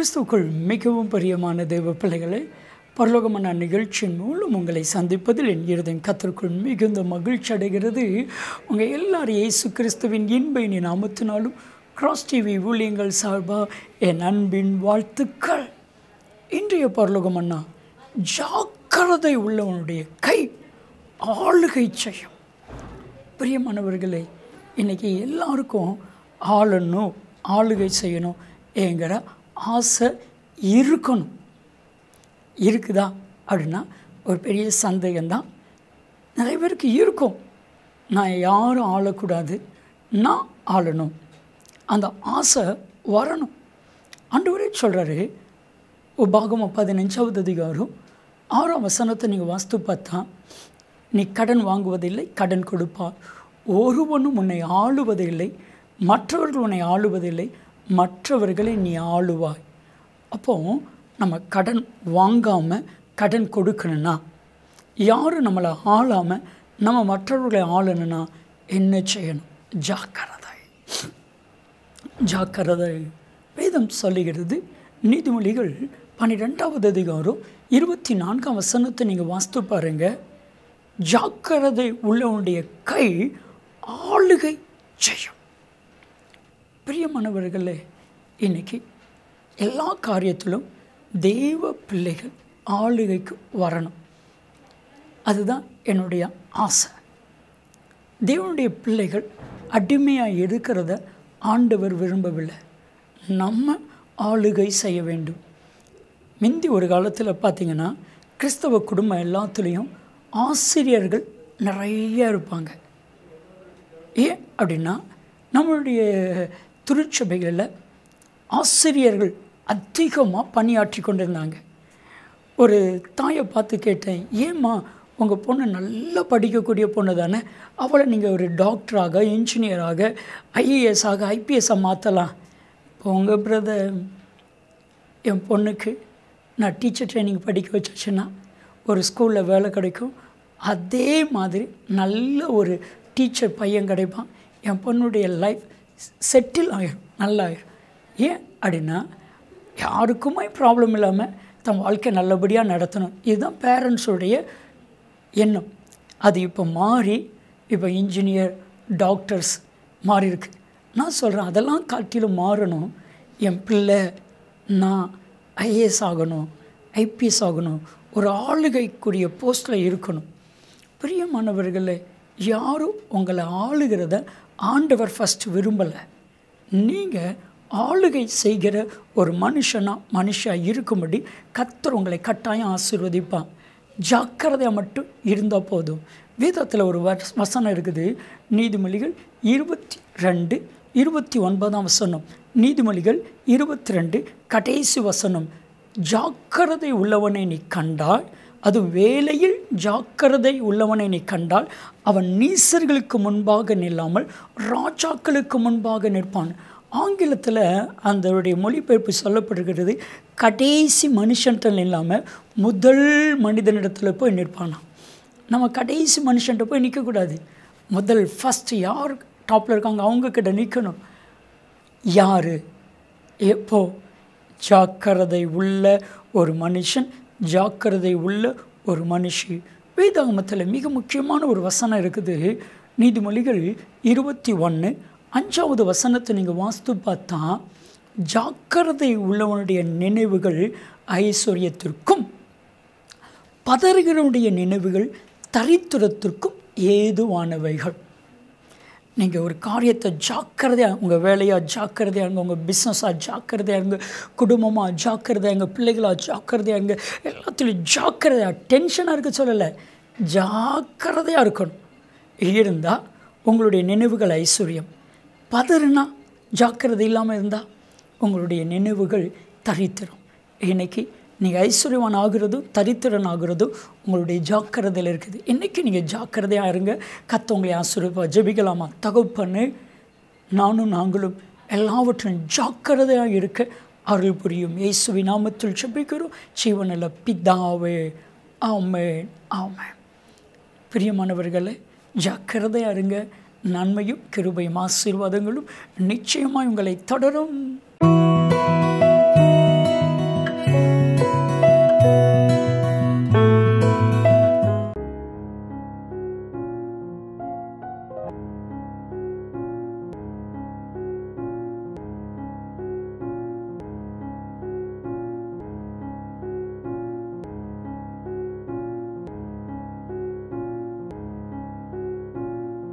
கிறிஸ்துவுக்குள் மிகவும் பிரியமான தேவ பிள்ளைகளே, பரலோகமான நிகழ்ச்சியின் மூலம் உங்களை சந்திப்பதில் என் இருதயம் கர்த்தருக்குள் மிகுந்த மகிழ்ச்சி அடைகிறது. உங்கள் எல்லாரும் இயேசு கிறிஸ்துவின் இன்ப இனி நாமத்தினாலும் கிராஸ் டிவி ஊழியங்கள் சார்பாக என் அன்பின் வாழ்த்துக்கள். இன்றைய பரலோகமன்னா, ஜாக்கிரதை உள்ளவனுடைய கை ஆளுகை செய்யும். பிரியமானவர்களே, இன்றைக்கி எல்லாருக்கும் ஆளணும், ஆளுகை செய்யணும் என்கிற ஆசை இருக்கணும். இருக்குதா அப்படின்னா ஒரு பெரிய சந்தேகம்தான். நிறைய பேருக்கு இருக்கும். நான் யாரும் ஆளக்கூடாது, நான் ஆளணும், அந்த ஆசை வரணும். ஆண்டவரே சொல்கிறாரு, உபாகமம் 15வது அதிகாரம் 6ஆம் வசனத்தை நீங்கள் வாசித்து பார்த்தா, நீ கடன் வாங்குவதில்லை, கடன் கொடுப்பார். ஒருவனும் உன்னை ஆளுவதில்லை, மற்றவர்கள் உன்னை ஆளுவதில்லை, மற்றவர்களை நீ ஆளுவாய். அப்போது நம்ம கடன் வாங்காமல் கடன் கொடுக்கணுன்னா, யாரும் நம்மளை ஆளாமல் நம்ம மற்றவர்களை ஆளணுன்னா என்ன செய்யணும்? ஜாக்கிரதை, ஜாக்கிரதை. வேதம் சொல்லுகிறது, நீதிமொழிகள் 12வது அதிகாரம் 24ஆம் வசனத்தை நீங்கள் வாசித்து பாருங்கள். ஜாக்கிரதை உள்ளவனுடைய கை ஆளுகை செய்யும். பிரியமானவர்களே, இன்றைக்கி எல்லா காரியத்திலும் தெய்வ பிள்ளைகள் ஆளுகைக்கு வரணும். அதுதான் என்னுடைய ஆசை. தேவனுடைய பிள்ளைகள் அடிமையாக இருக்கிறத ஆண்டவர் விரும்பவில்லை. நம்ம ஆளுகை செய்ய வேண்டும். முந்தி ஒரு காலத்தில் பார்த்திங்கன்னா, கிறிஸ்தவ குடும்பம் எல்லாத்துலேயும் ஆசிரியர்கள் நிறைய இருப்பாங்க. ஏன் அப்படின்னா, நம்மளுடைய திருச்சபைகளில் ஆசிரியர்கள் அதிகமாக பணியாற்றி கொண்டிருந்தாங்க. ஒரு தாயை பார்த்து கேட்டேன், ஏம்மா உங்கள் பொண்ணு நல்லா படிக்கக்கூடிய பொண்ணு தானே, அவளை நீங்கள் ஒரு டாக்டராக, இன்ஜினியராக, ஐஏஎஸ்ஸாக, ஐபிஎஸ்ஸாக மாற்றலாம். இப்போ உங்கள் பிரதர், என் பொண்ணுக்கு நான் டீச்சர் ட்ரைனிங் படிக்க வச்சுன்னா ஒரு ஸ்கூலில் வேலை கிடைக்கும், அதே மாதிரி நல்ல ஒரு டீச்சர் பையன் கிடைப்பான், என் பொண்ணுடைய லைஃப் செட்டில் ஆகிடும், நல்லாயிடும். ஏன் அப்படின்னா, யாருக்குமே ப்ராப்ளம் இல்லாமல் தன் வாழ்க்கை நல்லபடியாக நடத்தணும். இதுதான் பேரண்ட்ஸுடைய எண்ணம். அது இப்போ மாறி, இப்போ இன்ஜினியர், டாக்டர்ஸ் மாறி இருக்கு. நான் சொல்கிறேன், அதெல்லாம் காட்டிலும் மாறணும். என் பிள்ளை நான் ஐஏஎஸ் ஆகணும், ஐபிஎஸ் ஆகணும், ஒரு ஆளுகைக்குரிய போஸ்ட்டில் இருக்கணும். பிரியமானவர்களே, யாரும் உங்களை ஆளுகிறத ஆண்டவர் ஃபஸ்ட்டு விரும்பலை. நீங்கள் ஆளுகை செய்கிற ஒரு மனுஷாக இருக்கும்படி கர்த்தர் உங்களை கட்டாயம் ஆசீர்வதிப்பான். ஜாக்கிரதையாக மட்டும் இருந்தால் போதும். வேதத்தில் ஒரு வசனம் இருக்குது, நீதிமொழிகள் 22:29ஆம் வசனம். நீதிமொழிகள் 22 கடைசி வசனம். ஜாக்கிரதை உள்ளவனை நீ கண்டால், அது வேலையில் ஜாக்கிரதை உள்ளவனை நீ கண்டால், அவன் நீசர்களுக்கு முன்பாக நில்லாமல் ராஜாக்களுக்கு முன்பாக நிற்பான். ஆங்கிலத்தில் அதனுடைய மொழிபெயர்ப்பு சொல்லப்படுகிறது, கடைசி மனுஷன்ட்ட இல்லாமல் முதல் மனிதனிடத்தில் போய் நிற்பானா. நம்ம கடைசி மனுஷன்ட்ட போய் நிற்கக்கூடாது. முதல் ஃபஸ்ட்டு யார் டாப்பில் இருக்காங்க அவங்கக்கிட்ட நிற்கணும். யார்? எப்போ? ஜாக்கிரதை உள்ள ஒரு மனுஷன், ஜாக்கிரதை உள்ள ஒரு மனுஷி. வேதாகமத்தில் மிக முக்கியமான ஒரு வசனம் இருக்குது. நீதிமொழிகள் 21:5ஆவது வசனத்தை நீங்கள் வாசித்து பார்த்தா, ஜாக்கிரதை உள்ளவனுடைய நினைவுகள் ஐஸ்வர்யத்திற்கும், பதறுகிறவனுடைய நினைவுகள் தரித்திரத்திற்கும் ஏதுவானவைகள். நீங்கள் ஒரு காரியத்தை ஜாக்கிரதையாக, உங்கள் வேலையாக ஜாக்கிரதையாக இருங்க, உங்கள் பிஸ்னஸாக ஜாக்கிரதையாக இருங்க, குடும்பமாக ஜாக்கிரதையாக இருங்க, பிள்ளைகளாக ஜாக்கிரதையாக இருங்க, எல்லாத்துலேயும் ஜாக்கிரதையாக, டென்ஷனாக இருக்க சொல்லலை, ஜாக்கிரதையாக இருக்கணும். இருந்தால் உங்களுடைய நினைவுகள் ஐஸ்வர்யம். பதறுனா, ஜாக்கிரதை இல்லாமல் இருந்தால் உங்களுடைய நினைவுகள் தரித்திரம். இன்றைக்கி நீங்கள் ஐஸ்வர்யவான் ஆகிறதும் தரித்திரன் ஆகிறதும் உங்களுடைய ஜாக்கிரதையில் இருக்குது. இன்றைக்கி நீங்கள் ஜாக்கிரதையாக இருங்க. கர்த்தர் உங்களை ஆசீர்வதிப்பார். ஜெபிக்கலாமா? தகப்பனே, நாங்களும் எல்லாவற்றும் ஜாக்கிரதையாக இருக்க அருள் புரியும். இயேசுவின் நாமத்தில் ஜெபிக்கிறோம் ஜீவனுள்ள பிதாவே, ஆமென், ஆமென். பிரியமானவர்களே, ஜாக்கிரதையாக இருங்க. நன்மையும் கிருபையும் ஆசீர்வாதங்களும் நிச்சயமாக உங்களை தொடரும்.